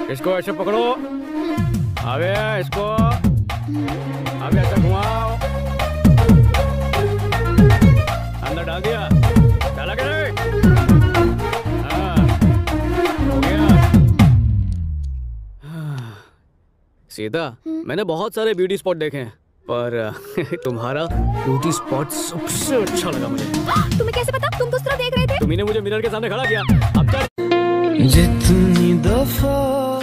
इसको ऐसे पकड़ो, आगे इसको, आगे ऐसे घुमाओ, अंदर डाल दिया, डाला क्या रे? हाँ, हो गया। सीता, मैंने बहुत सारे ब्यूटी स्पॉट देखे हैं, पर तुम्हारा ब्यूटी स्पॉट सबसे अच्छा लगा मुझे। तुम्हें कैसे पता? तुम दूसरा देख रहे थे। तुम्ही ने मुझे मिरर के सामने खड़ा किया। अब चल। जितनी दफा